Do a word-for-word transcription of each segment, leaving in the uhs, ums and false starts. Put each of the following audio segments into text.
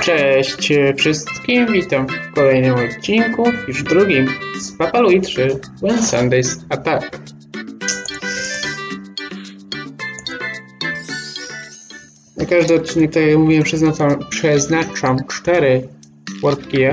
Cześć wszystkim, witam w kolejnym odcinku, już drugim z Papa Louie trzy When Sundays Attack. Na każdy odcinek, tak jak mówiłem, przeznaczam, przeznaczam cztery warp keye.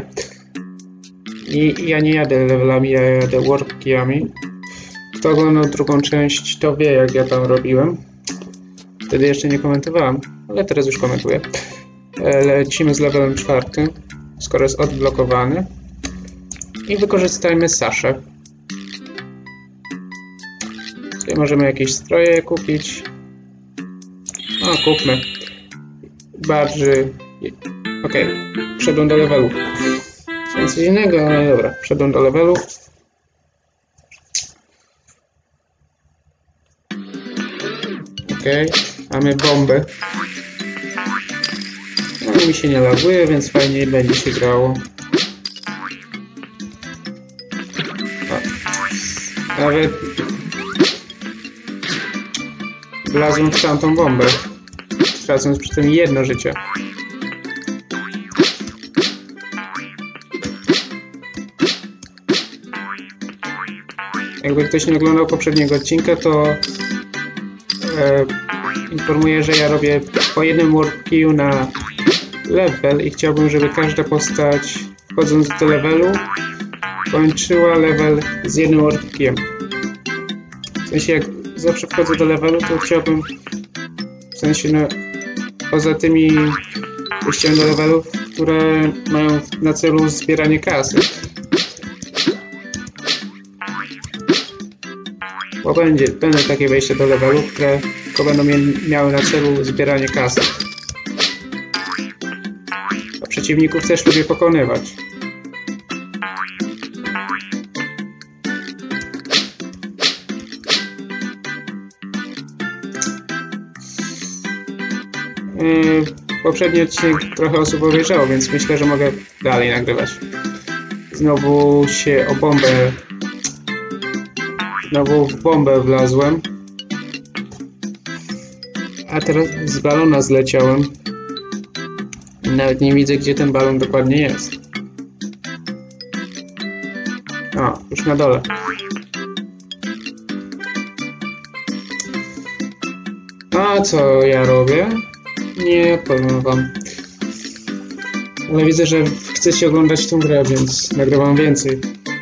I ja nie jadę levelami, ja jadę warp keyami. Kto oglądał drugą część, to wie, jak ja tam robiłem. Wtedy jeszcze nie komentowałem, ale teraz już komentuję. Lecimy z levelem czwartym, skoro jest odblokowany. I wykorzystajmy Saszę. Tutaj możemy jakieś stroje kupić. O, kupmy. Barży. Ok, wszedłem do levelu. Nic innego, ale dobra, wszedłem do levelu. Ok, mamy bombę. No mi się nie laguje, więc fajnie będzie się grało. O. Nawet wlazłem w tamtą bombę, tracąc przy tym jedno życie. Jakby ktoś nie oglądał poprzedniego odcinka, to e, informuję, że ja robię po jednym warp keyu na level i chciałbym, żeby każda postać, wchodząc do levelu, kończyła level z jednym warp keyem. W sensie, jak zawsze wchodzę do levelu, to chciałbym, w sensie, no, poza tymi wyjściami do levelu, które mają na celu zbieranie kasy. Bo będzie, będą takie wejścia do levelu, które tylko będą miały na celu zbieranie kasy. A przeciwników też lubię pokonywać. Yy, poprzedni odcinek trochę osób obejrzało, więc myślę, że mogę dalej nagrywać. Znowu się o bombę Znowu w bombę wlazłem. A teraz z balona zleciałem. Nawet nie widzę, gdzie ten balon dokładnie jest. O, już na dole. A co ja robię? Nie powiem wam. Ale widzę, że chcecie oglądać tą grę, więc nagrywam więcej.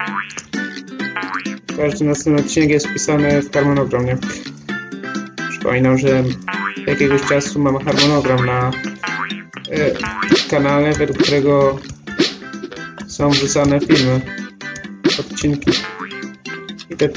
Każdy następny odcinek jest wpisany w harmonogramie. Przypominam, że jakiegoś czasu mam harmonogram na e, kanale, według którego są wrzucane filmy, odcinki. I te,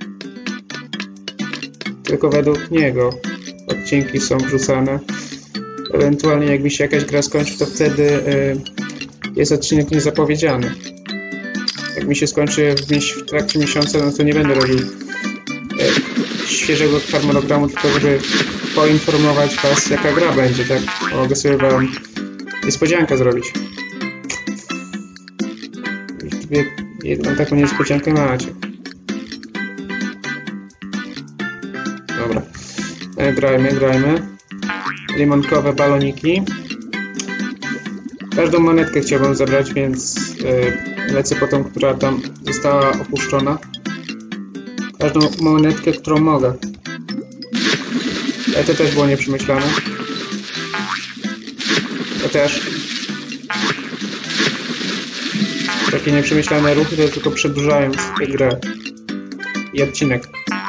tylko według niego odcinki są wrzucane. Ewentualnie jak mi się jakaś gra skończy, to wtedy e, jest odcinek niezapowiedziany. Jak mi się skończy w, w trakcie miesiąca, no to nie będę robił e, świeżego harmonogramu, tylko żeby poinformować was, jaka gra będzie, tak? Mogę sobie wam niespodziankę zrobić. Już jedną taką niespodziankę macie. Dobra. E, grajmy, grajmy. Limonkowe baloniki. Każdą monetkę chciałbym zabrać, więc e, lecę po tą, która tam została opuszczona. Każdą monetkę, którą mogę. Ale to też było nieprzemyślane. To też. Takie nieprzemyślane ruchy to tylko przedłużają tę grę i odcinek.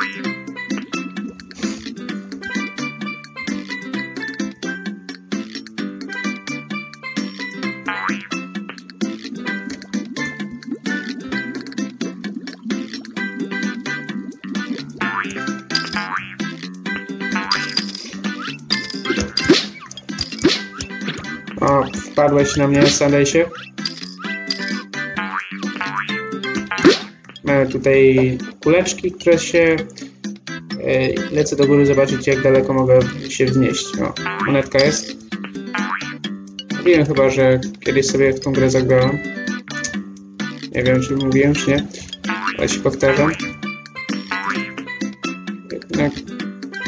O, wpadłeś na mnie, Sundaysie. Mamy tutaj kuleczki, które się... Yy, lecę do góry zobaczyć, jak daleko mogę się wznieść. O, monetka jest. Mówiłem chyba, że kiedyś sobie w tą grę zagrałem. Nie wiem, czy mówiłem, czy nie. Ale się powtarzam. Jednak...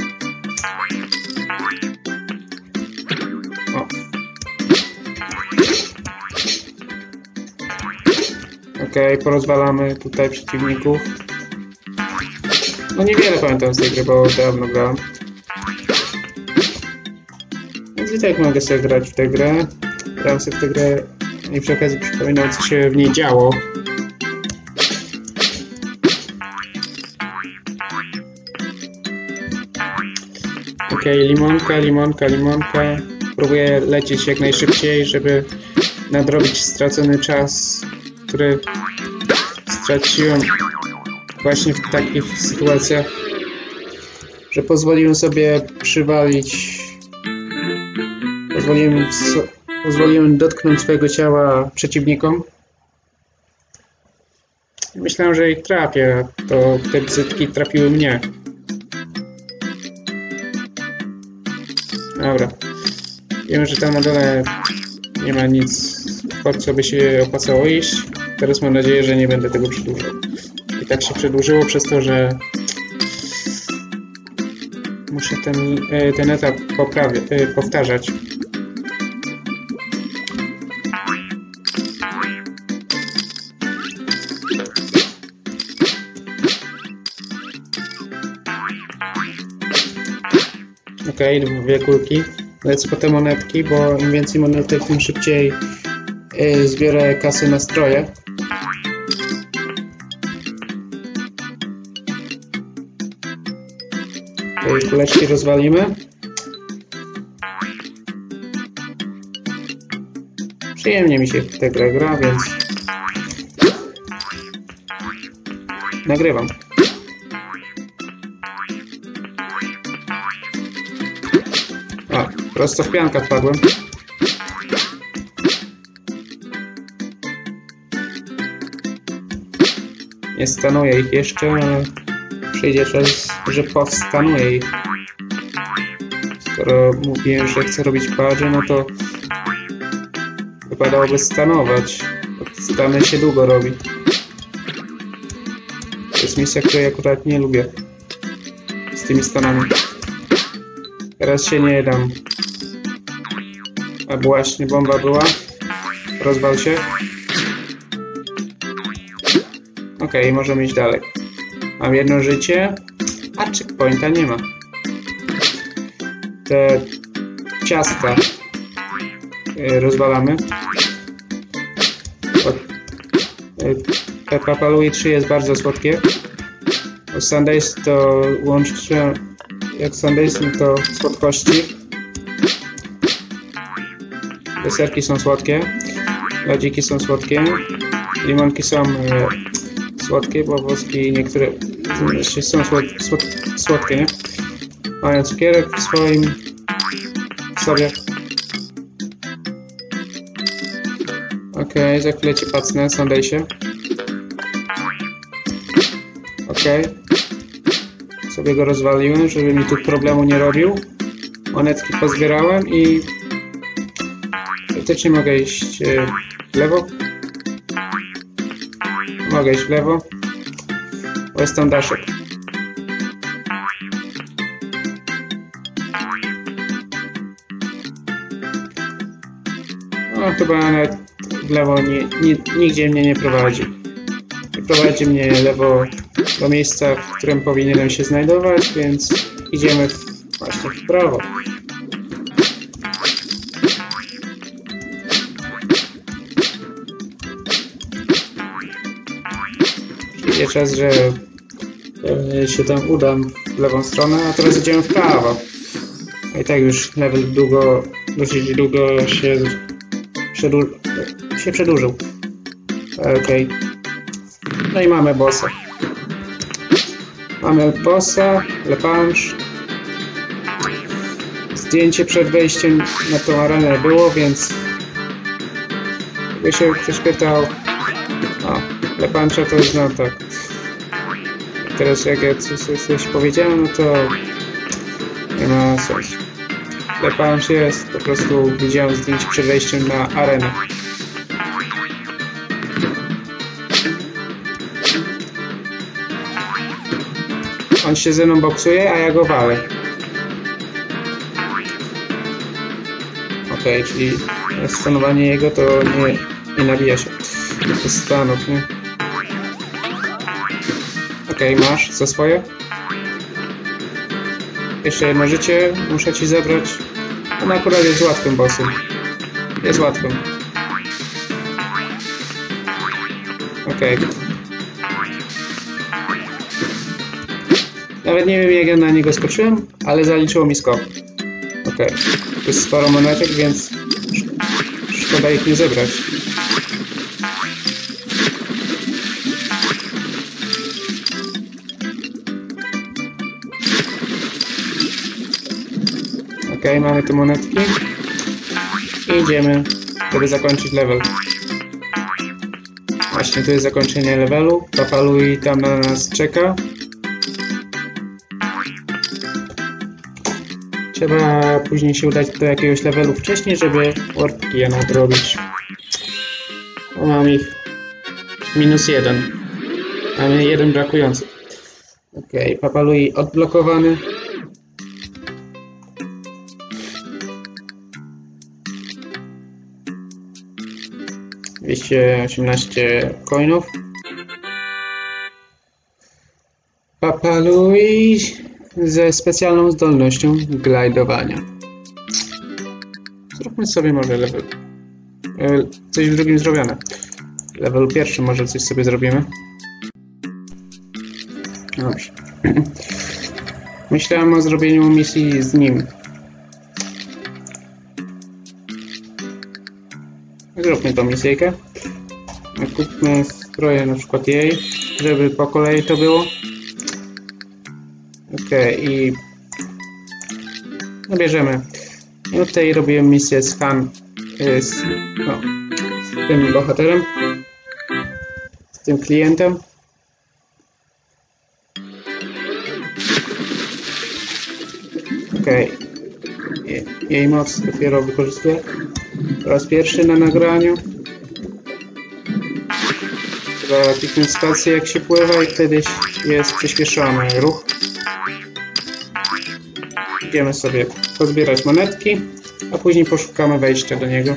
O. Okej, okay, porozwalamy tutaj przeciwników. No niewiele pamiętam z tej gry, bo dawno grałem. Więc i tak mogę sobie grać w tę grę. Grałem sobie w tę grę i przy okazji przypominam, co się w niej działo. Okej, okay, limonka, limonka, limonka. Próbuję lecieć jak najszybciej, żeby nadrobić stracony czas, który straciłem właśnie w takich sytuacjach, że pozwoliłem sobie przywalić, pozwoliłem, so, pozwoliłem dotknąć swojego ciała przeciwnikom. Myślałem, że ich trafię, a to te bzytki trafiły mnie. Dobra. Wiemy, że tam na dole nie ma nic, po co by się opłacało iść. Teraz mam nadzieję, że nie będę tego przedłużał. I tak się przedłużyło przez to, że muszę ten, ten etap poprawię, powtarzać. Okej, okay, dwie kulki. Lecę po te monetki, bo im więcej monetek, tym szybciej yy, zbiorę kasy na stroje. Okay, kuleczki rozwalimy. Przyjemnie mi się w tę grę gra, więc nagrywam. A, prosto w pianka wpadłem. Nie stanuję ich jeszcze, ale przyjdzie czas, że powstanuję ich. Skoro mówiłem, że chcę robić badże, no to wypadałoby stanować. Stany się długo robi. To jest misja, której akurat nie lubię. Z tymi stanami. Teraz się nie dam. A właśnie bomba była. Rozwal się. Okej, okay, możemy iść dalej. Mam jedno życie, a checkpointa nie ma. Te ciasta yy, rozwalamy. Peppa Palui trzy jest bardzo słodkie. Sundays to łącznie jak Sundays to słodkości. Deserki są słodkie. Lodziki są słodkie. Limonki są e, słodkie, bo woski niektóre są słod, słod, słodkie, nie? Mają cukierek w swoim sobie. Okej, okay, za chwilę cię pacnę, Sundaysie. Okej. Okay. Sobie go rozwaliłem, żeby mi tu problemu nie robił. Monetki pozbierałem i faktycznie mogę iść w lewo. Mogę iść w lewo, bo jest tam daszek. No chyba nawet w lewo nie, nie, nigdzie mnie nie prowadzi. Nie prowadzi mnie lewo do miejsca, w którym powinienem się znajdować, więc idziemy w, właśnie w prawo. Przyjdzie czas, że e, się tam udam w lewą stronę, a teraz idziemy w prawo. I tak już level długo, dosyć długo się, przedłu się przedłużył. Okej. Okay. No i mamy bossa. Mamy bossa, Le Punch. Zdjęcie przed wejściem na tą arenę było, więc gdyby się ktoś pytał, o, Le Puncha to znam, tak. Teraz jak ja coś, coś, coś powiedziałem, no to nie ma sensu. Le Punch jest, po prostu widziałem zdjęcie przed wejściem na arenę. On się ze mną boksuje, a ja go walę. Okej, okay, czyli stanowanie jego to nie, nie nabija się. To jest stanów, nie? Okej, okay, masz za swoje. Jeszcze jedno życie muszę ci zabrać. On akurat jest łatwym bossem. Jest łatwym. Okej. Okay. Nawet nie wiem, jak ja na niego skoczyłem, ale zaliczyło mi skok. Okej. Okay. To jest sporo monetek, więc szkoda ich nie zebrać. Okej, okay, mamy tu monetki. I idziemy, żeby zakończyć level. Właśnie, tu jest zakończenie levelu. Papa Louie tam na nas czeka. Trzeba później się udać do jakiegoś levelu wcześniej, żeby warpki je nadrobić. O, mam ich minus jeden. Mamy jeden brakujący. Okej, okay, Papa Louie odblokowany. dwieście osiemnaście coinów. Papa Louie ze specjalną zdolnością glajdowania. Zróbmy sobie może level. Coś w drugim zrobione. Levelu pierwszym może coś sobie zrobimy. Dobrze. Myślałem o zrobieniu misji z nim. Zróbmy tą misyjkę. Kupmy stroje na przykład jej, żeby po kolei to było. Okej, okay, i no bierzemy. I tutaj robiłem misję z Han, z, no, z tym bohaterem, z tym klientem. Okej, okay. Jej moc dopiero wykorzystuję. Po raz pierwszy na nagraniu. Trzeba kliknąć spację, jak się pływa, i wtedy jest przyspieszony ruch. Idziemy sobie pozbierać monetki, a później poszukamy wejścia do niego.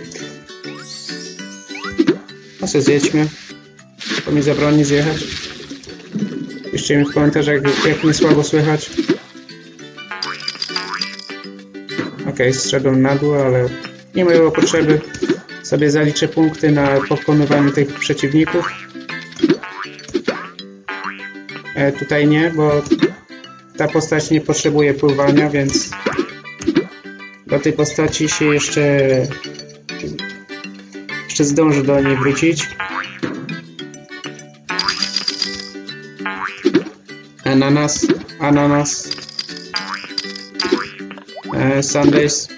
A sobie zjedźmy. To mi zabroni zjechać. Piszcie mi w komentarzach, jak, jak mnie słabo słychać. Ok, zszedłem na dół, ale nie ma jego potrzeby. Sobie zaliczę punkty na pokonywaniu tych przeciwników. E, tutaj nie, bo ta postać nie potrzebuje pływania, więc do tej postaci się jeszcze jeszcze zdążę do niej wrócić. Ananas, ananas, e, Sundays,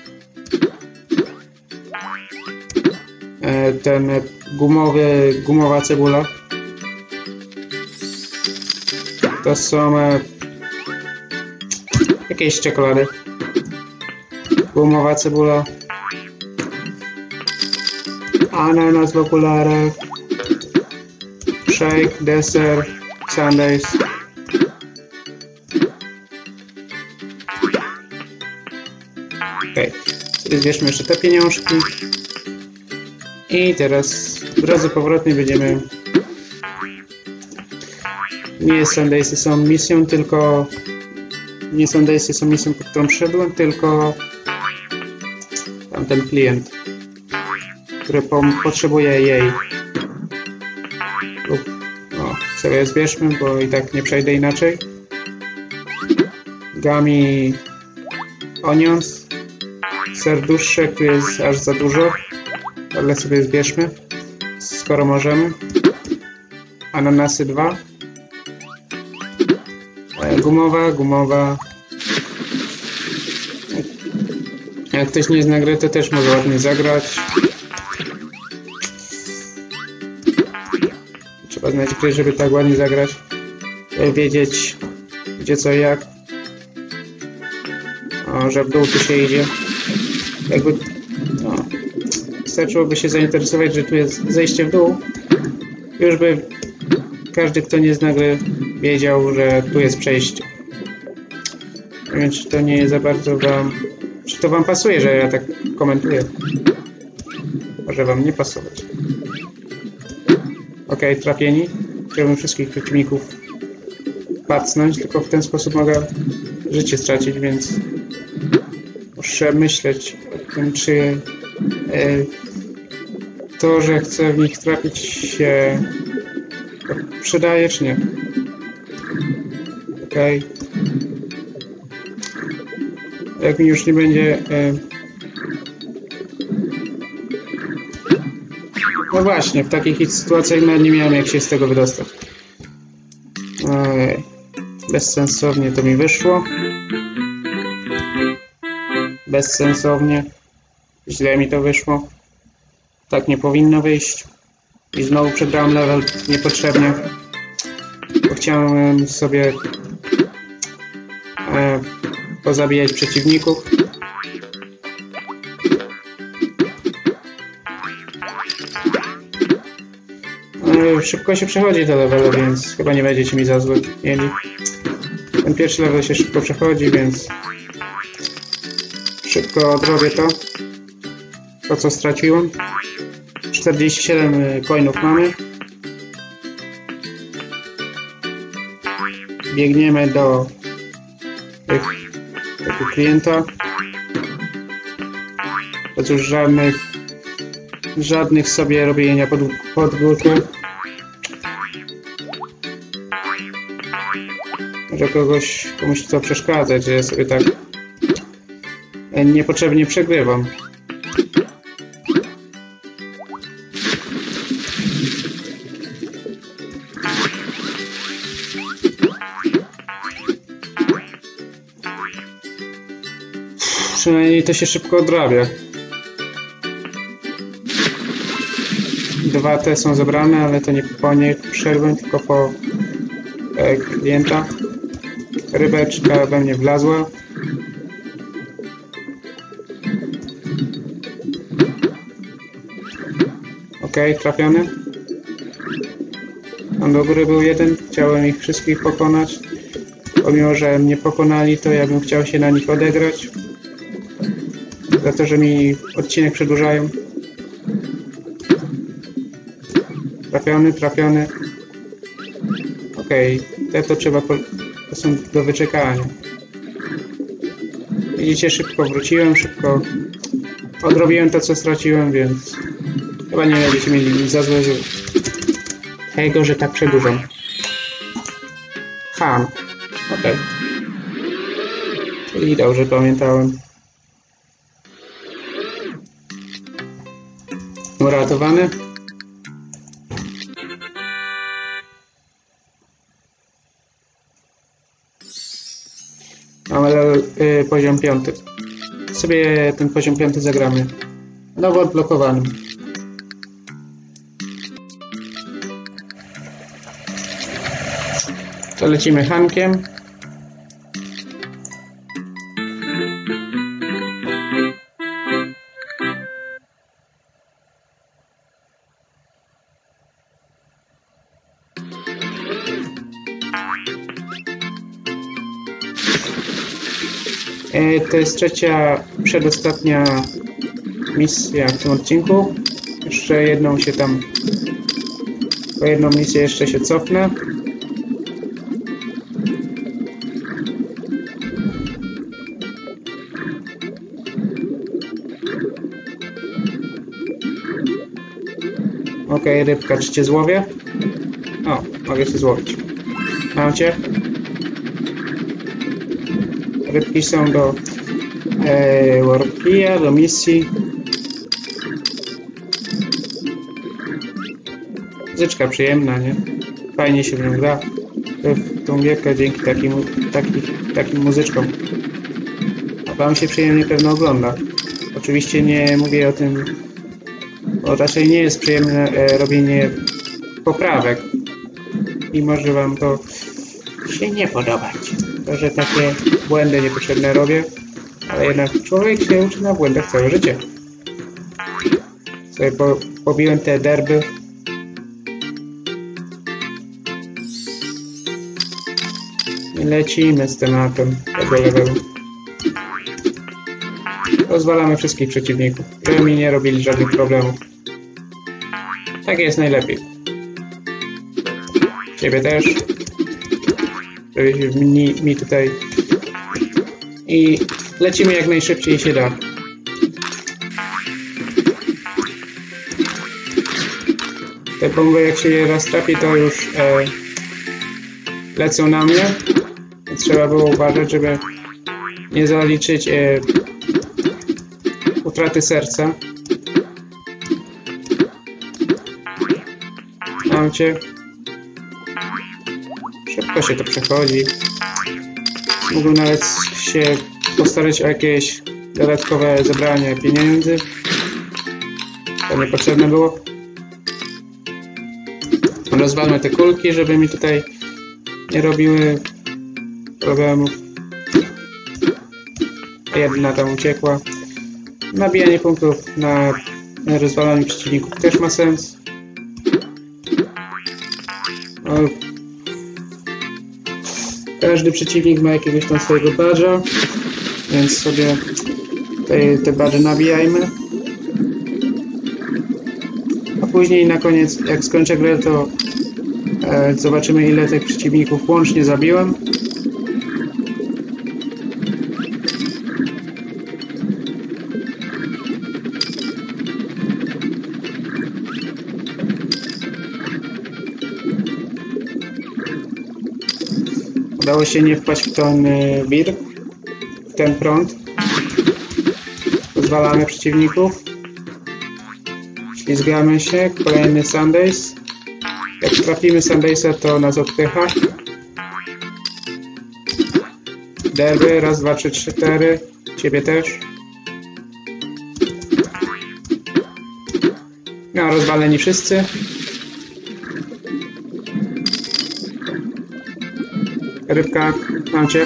e, ten gumowy, gumowa cebula. To są e, jakieś czekolady. Gumowa cebula. Ananas w okularach. Shake, deser, Sundays. Okej, okay. Zbierzmy jeszcze te pieniążki. I teraz w drodze powrotnej będziemy... Nie Sundaysy są misją, tylko... Nie Sundaysy są misją, pod którą przyszedłem, tylko... Tamten klient, który po potrzebuje jej. O, sobie zbierzmy, bo i tak nie przejdę inaczej. Gummy onions. Serduszek, tu jest aż za dużo, ale sobie zbierzmy, skoro możemy. Ananasy dwa. Gumowa, gumowa. Jak ktoś nie zna gry, to też może ładnie zagrać. Trzeba znać grę, żeby tak ładnie zagrać. Wiedzieć, gdzie co i jak. O, że w dół tu się idzie. Jakby, no, wystarczyłoby się zainteresować, że tu jest zejście w dół. Już by każdy, kto nie zna gry, wiedział, że tu jest przejście. Nie wiem, czy to nie jest za bardzo wam... Czy to wam pasuje, że ja tak komentuję? Może wam nie pasować. Ok, trafieni. Chciałbym wszystkich przeciwników pacnąć, tylko w ten sposób mogę życie stracić, więc muszę myśleć o tym, czy e, to, że chcę w nich trafić, się przydaje, czy nie. Okej. Okay. Jak mi już nie będzie... E, no właśnie, w takich sytuacjach nawet nie miałem jak się z tego wydostać. Ojej. Bezsensownie to mi wyszło. Bezsensownie. Źle mi to wyszło. Tak nie powinno wyjść. I znowu przegrałem level niepotrzebnie. Bo chciałem sobie e, pozabijać przeciwników. E, szybko się przechodzi te levele, więc chyba nie będziecie mi za złe mieli. Ten pierwszy level się szybko przechodzi, więc szybko odrobię to. To, co straciłem. czterdzieści siedem coinów mamy. Biegniemy do tych, tego klienta. To cóż, żadnych żadnych sobie robienia pod, pod górkę. Może kogoś, komuś to przeszkadzać, że ja sobie tak niepotrzebnie przegrywam. Przynajmniej to się szybko odrabia. Dwa te są zebrane, ale to nie po nie wszedłem, tylko po e, klienta. Rybeczka we mnie wlazła. Ok, trafiony. Tam do góry był jeden, chciałem ich wszystkich pokonać. Pomimo, że mnie pokonali, to ja bym chciał się na nich odegrać. Za to, że mi odcinek przedłużają. Trafiony, trafiony. Okej, okay. Te to trzeba... Po... To są do wyczekania. Widzicie, szybko wróciłem, szybko odrobiłem to, co straciłem, więc chyba nie będziecie mieli za złe tego, że tak przedłużam. Han. Okej. Okay. Czyli dobrze pamiętałem. Uratowany. Mamy y, poziom piąty. Sobie ten poziom piąty zagramy. Nowo odblokowanym. To lecimy Hankiem. To jest trzecia, przedostatnia misja w tym odcinku. Jeszcze jedną się tam... Po jedną misję jeszcze się cofnę. Ok, rybka, czy cię złowię? O, mogę się złowić. Mam cię. Rybki są do e, warpija, do misji. Muzyczka przyjemna, nie? Fajnie się w nią gra. W tą gierkę dzięki takim, taki, takim muzyczkom. A wam się przyjemnie pewno ogląda. Oczywiście nie mówię o tym, bo raczej nie jest przyjemne e, robienie poprawek. I może wam to się nie podobać. To, że takie błędy niepotrzebne robię, ale jednak człowiek się uczy na błędach całe życie. Sobie po, pobiłem te derby. I lecimy z tematem tego levelu. Rozwalamy wszystkich przeciwników, żeby mi nie robili żadnych problemów. Tak jest najlepiej. Ciebie też. żeby mi, mi tutaj... I lecimy jak najszybciej się da. Te bomby, jak się je raz trafi, to już e, lecą na mnie. Trzeba było uważać, żeby nie zaliczyć e, utraty serca. Mam cię. Szybko się to przechodzi. Mógłbym nawet się postarać o jakieś dodatkowe zebranie pieniędzy. To niepotrzebne było. Rozwalmy te kulki, żeby mi tutaj nie robiły problemów. Jedna tam uciekła. Nabijanie punktów na rozwalanie przeciwników też ma sens. Każdy przeciwnik ma jakiegoś tam swojego badża, więc sobie te, te badże nabijajmy. A później na koniec, jak skończę grę, to e, zobaczymy, ile tych przeciwników łącznie zabiłem. Udało się nie wpaść w ten wir, w ten prąd. Rozwalamy przeciwników. Ślizgamy się. Kolejny Sundays. Jak trafimy Sundaysa, to nas odpycha. Derby. Raz, dwa, trzy, trzy, cztery. Ciebie też. No, rozwaleni wszyscy. Rybka, mam cię.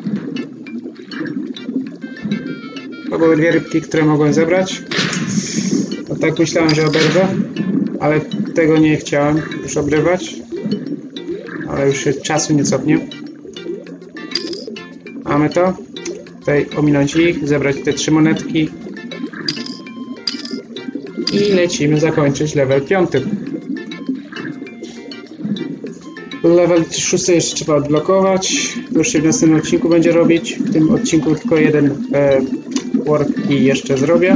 To były dwie rybki, które mogłem zebrać. No tak myślałem, że oberwę, ale tego nie chciałem już obrywać. Ale już się czasu nie cofnie. Mamy to. Tutaj ominąć ich, zebrać te trzy monetki. I lecimy zakończyć level piąty. Level szósty jeszcze trzeba odblokować. To już się w następnym odcinku będzie robić. W tym odcinku tylko jeden e, worki jeszcze zrobię.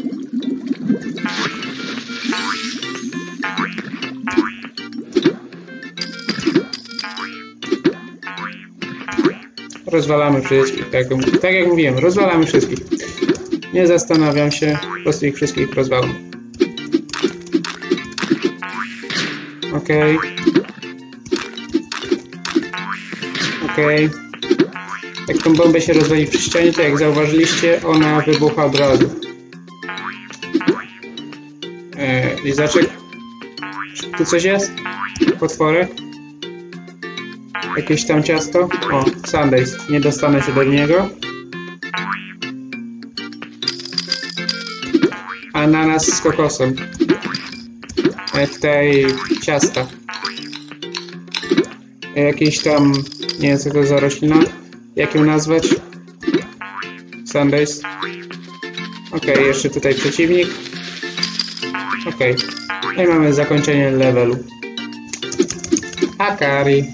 Rozwalamy wszystkich. Tak, tak jak mówiłem, rozwalamy wszystkich. Nie zastanawiam się, po prostu ich wszystkich rozwalam. Okej. Okay. Okej. Okay. Jak tą bombę się rozwali przy ścianie, to jak zauważyliście, ona wybucha od razu. Eee, lizaczek. Tu coś jest? Potworek? Jakieś tam ciasto? O, Sundays. Nie dostanę się do niego. Ananas z kokosem. E, tutaj ciasta. E, jakieś tam... Nie wiem, co to za roślina. Jak ją nazwać? Sundays. Ok, jeszcze tutaj przeciwnik. Ok. No i mamy zakończenie levelu. Akari.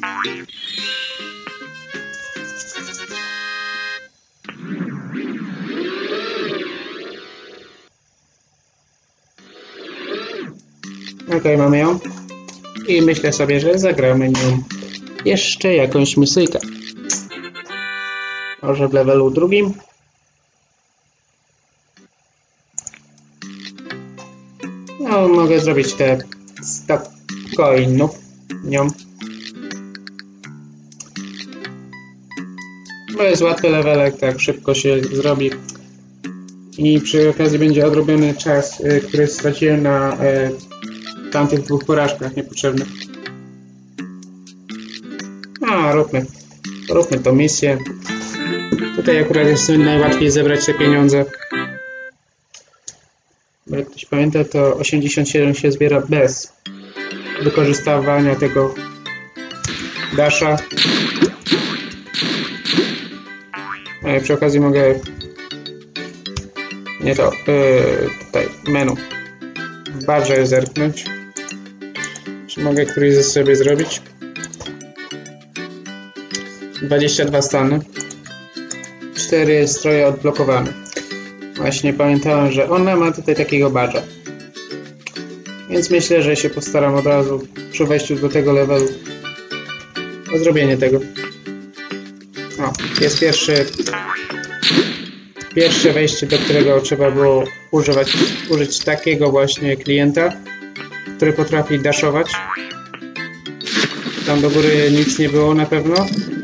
Ok, mamy ją. I myślę sobie, że zagramy nią jeszcze jakąś misyjkę. Może w levelu drugim. No, mogę zrobić te sto coinów nią. Bo jest łatwy levelek, tak szybko się zrobi. I przy okazji będzie odrobiony czas, y, który straciłem na y, tamtych dwóch porażkach niepotrzebnych. A, róbmy. Róbmy tą misję. Tutaj akurat jest najłatwiej zebrać te pieniądze. Bo jak ktoś pamięta, to osiemdziesiąt siedem się zbiera bez wykorzystywania tego dasha. A przy okazji mogę... Nie to, yy, tutaj menu. W barze zerknąć. Czy mogę któryś ze sobie zrobić? dwadzieścia dwa stany. cztery stroje odblokowane. Właśnie pamiętałem, że ona ma tutaj takiego badża. Więc myślę, że się postaram od razu przy wejściu do tego levelu o zrobienie tego. O, jest pierwszy pierwsze wejście, do którego trzeba było używać, użyć takiego właśnie klienta, który potrafi daszować. Tam do góry nic nie było na pewno.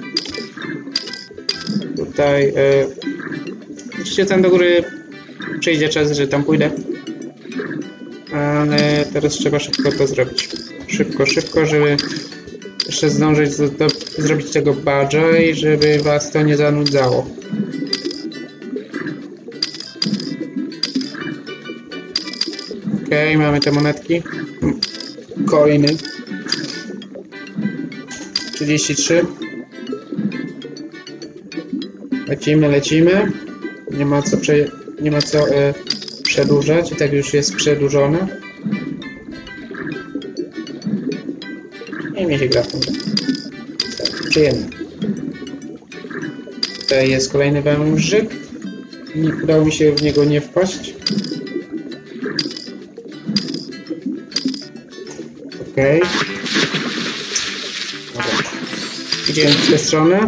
Tutaj e, oczywiście tam do góry przyjdzie czas, że tam pójdę. Ale teraz trzeba szybko to zrobić. Szybko, szybko, żeby jeszcze zdążyć do, do, zrobić tego badża i żeby was to nie zanudzało. Okej, okay, mamy te monetki. Coiny. trzydzieści trzy. Lecimy, lecimy. Nie ma co, prze, nie ma co e, przedłużać. I tak już jest przedłużone. I mi się gra w tą grę. Tak, przyjemnie. Tutaj jest kolejny wężyk. Nie udało mi się w niego nie wpaść. Okej. Okay. Dobra. Idziemy w tę stronę.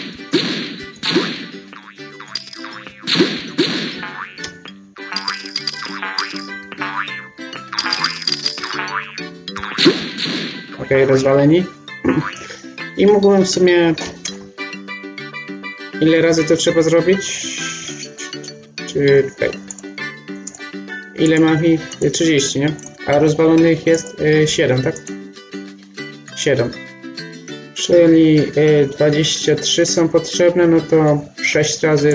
Okej, okay, rozwaleni. I mógłbym w sumie... Ile razy to trzeba zrobić? Czy tutaj? Ile mam ich? trzydzieści, nie? A rozwalonych jest y, siedem, tak? siedem. Czyli y, dwadzieścia trzy są potrzebne, no to sześć razy.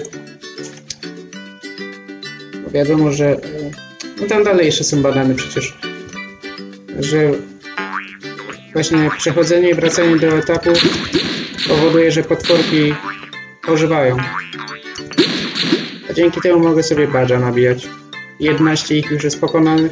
No wiadomo, że... Y, no tam dalej jeszcze są badane przecież. Że właśnie przechodzenie i wracanie do etapu powoduje, że potworki ożywają. A dzięki temu mogę sobie badża nabijać. jedenaście ich już jest pokonanych.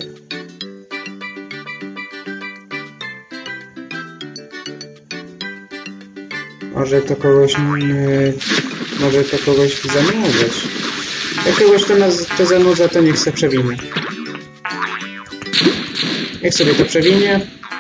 Może to kogoś... Yy, może to kogoś zanudzać. Jak kogoś to, nas, to zanudza, to niech sobie przewinie. Niech sobie to przewinie.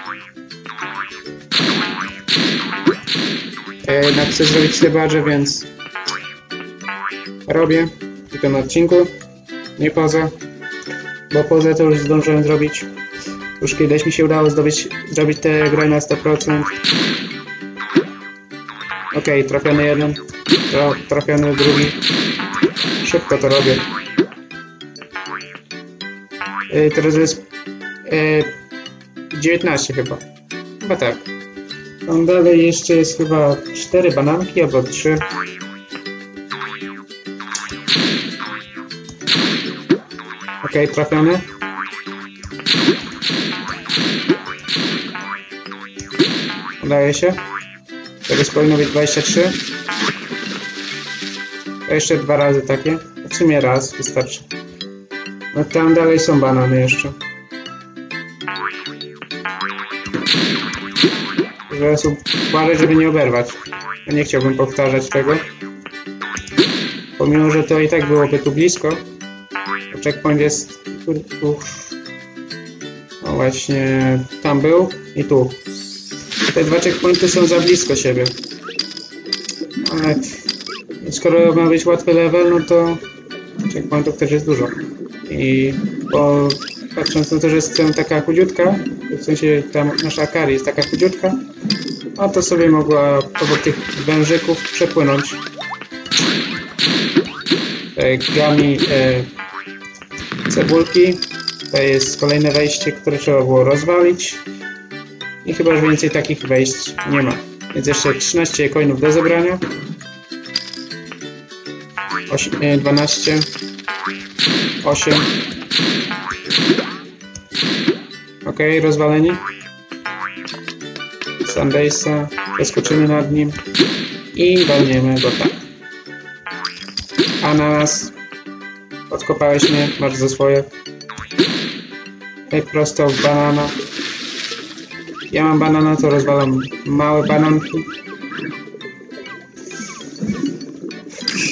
Jednak chcę zrobić te badże, więc robię. Tylko na odcinku, nie poza. Bo poza to już zdążyłem zrobić. Już kiedyś mi się udało zdobyć, zrobić tę grę na sto procent. Ok, trafiony jeden, trafiony drugi. Szybko to robię. Yy, teraz jest yy, dziewiętnaście chyba. Chyba tak. Tam dalej jeszcze jest chyba cztery bananki albo trzy. Ok, trafiony. Udaje się. Teraz powinno być dwadzieścia trzy. To jeszcze dwa razy takie. W sumie raz wystarczy. No tam dalej są banany jeszcze. Teraz uważaj, żeby nie oberwać. Ja nie chciałbym powtarzać tego. Pomimo, że to i tak byłoby tu blisko. Checkpoint jest tu, tu. O właśnie, tam był i tu. Te dwa checkpointy są za blisko siebie. Ale skoro ma być łatwy level, no to checkpointów też jest dużo. I bo patrząc na to, że jestem taka chudziutka, w sensie ta nasza Akari jest taka chudziutka, a to sobie mogła obok tych wężyków przepłynąć. Te gami e, cebulki. To jest kolejne wejście, które trzeba było rozwalić. I chyba już więcej takich wejść nie ma. Więc jeszcze trzynaście coinów do zebrania. osiem, dwanaście. osiem. Ok, rozwaleni. Sundaysa. Przeskoczymy nad nim. I walniemy go tak. Ananas. Odkopałeś mnie, masz za swoje. I prosto w banana. Ja mam banana, to rozwalam małe bananki.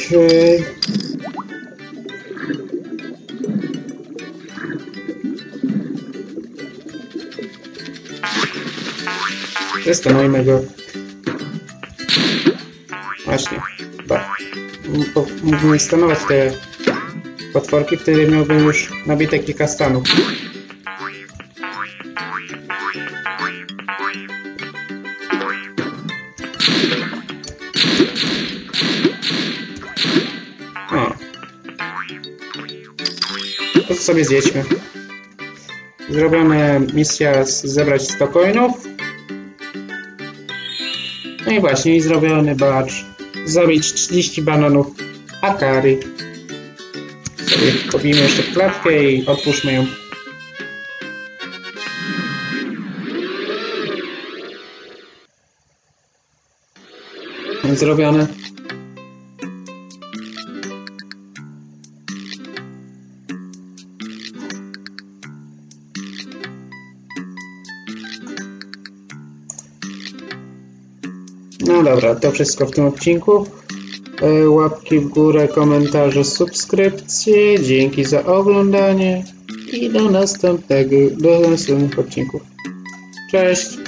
trzy. Zestanujmy go. Właśnie. Mógłbym stanować te potworki, wtedy miałbym już nabite kilka stanów. O. To sobie zjedźmy. Zrobiona misja z zebrać sto coinów. No i właśnie, i zrobiony badge. Zabić trzydzieści bananów Akari. Sobie pobijmy jeszcze klatkę i otwórzmy ją. Zrobione. No dobra, to wszystko w tym odcinku. Łapki w górę, komentarze, subskrypcje. Dzięki za oglądanie i do następnego, do następnych odcinków. Cześć!